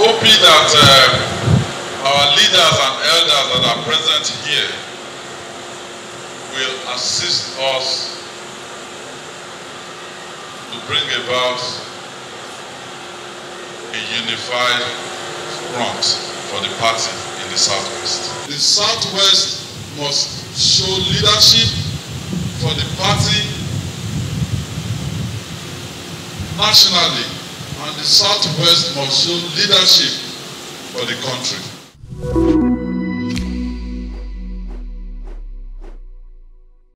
hoping that our leaders and elders that are present here will assist us to bring about a unified front for the party in the Southwest. The Southwest must show leadership for the party nationally, and the Southwest must show leadership for the country.